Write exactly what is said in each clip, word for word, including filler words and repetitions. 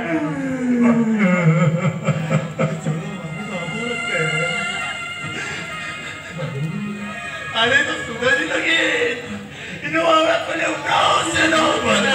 अरे तो सूरज लगे इन वाला को ले उठाओ से नो बना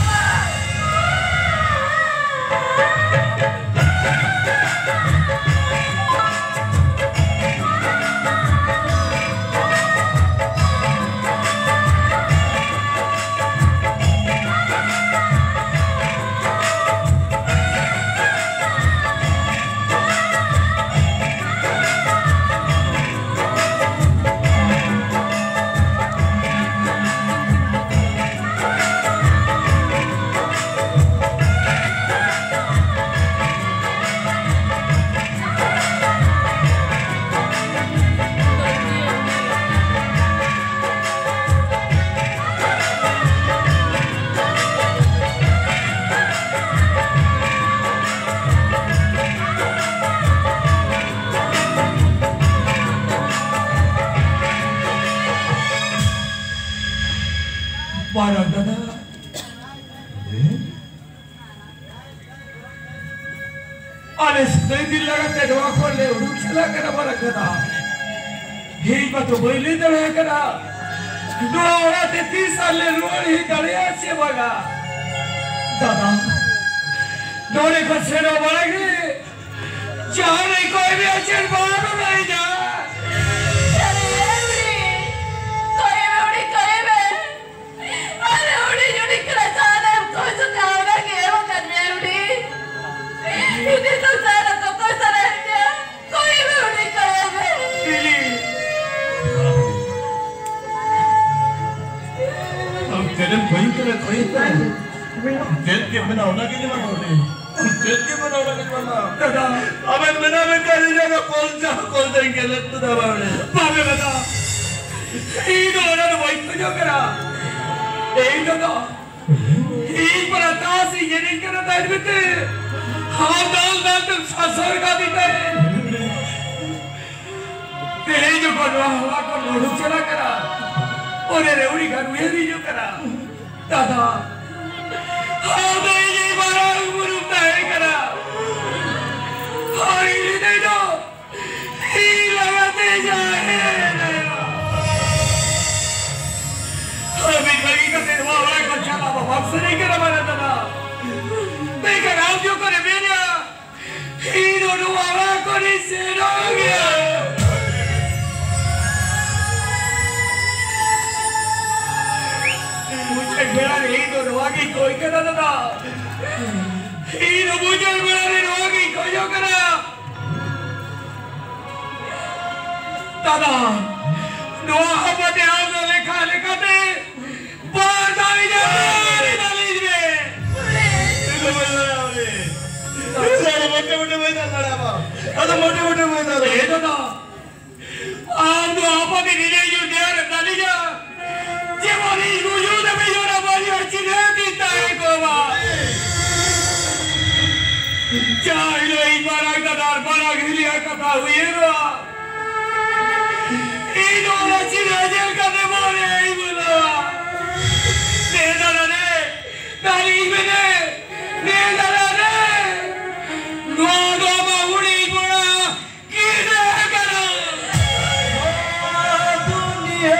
Parang dada. Alis nanti laga terdoa korle uruk chala kena parang dada. Hei batu boleh terdoa kena. Dua orang tetis salle luar hi dari asyik baga. Dada. Dore kasera balagi. Jangan ikut dia asyik baru naik dah. ini tuh saya tuh kok sarangnya kok ibu udah kayak Lili अब तेरे भाई करे कोई तो तेरे के बनाओ ना कि नहीं बनाओ रे तेरे के बनाओ ना कि बना दादा अबे मना में कर जाएगा कौन सा कौन सा इनके लिए तो दबा रे बाबे दादा ये दोनों ने वही तो जो करा यही दादा ये पर तासी ये नहीं करना था इनमें हाँ दाल दाल तो ससुर का भी था तेरे जो करवा हवा को लोड़ू चला करा और ये रेवड़ी का रुए भी जो करा दादा हाँ तो ये बारा गुरु ताहे करा हाँ ये नहीं तो ये लगाते जाए अभी कहीं का तेरे वाला को चला बाबा से नहीं करा मारा दादा मैं क्या काम जो करे मेरा ये दोनों वाला को नहीं से रो गया मेरा नहीं तो रोगी कोई करा दादा ये तो मुझे मेरा नहीं रोगी कोई जो करा दादा नो हम बते आप तो लिखा लिखा दे बाहर डाली जाए डाली जाए इसको बोलना है अबे सारे मोटे मोटे मैदान लड़ा बा अरे मोटे मोटे मैदान ये दादा आप तो आप बते नीचे जो देर डाली जा जेवानी गुजू ने भी जो ना बोली अच्छी नहीं दीता है कोवा चाहे एक बार आकर दार बार आकर लिया कथा हुई है ना ये दोनों चीज़ें जेल करने वाले हैं ही बोला नेता ने तारीख में ने नेता ने नौगो माउड़ी बोला किधर करा दुनिया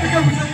के मुझे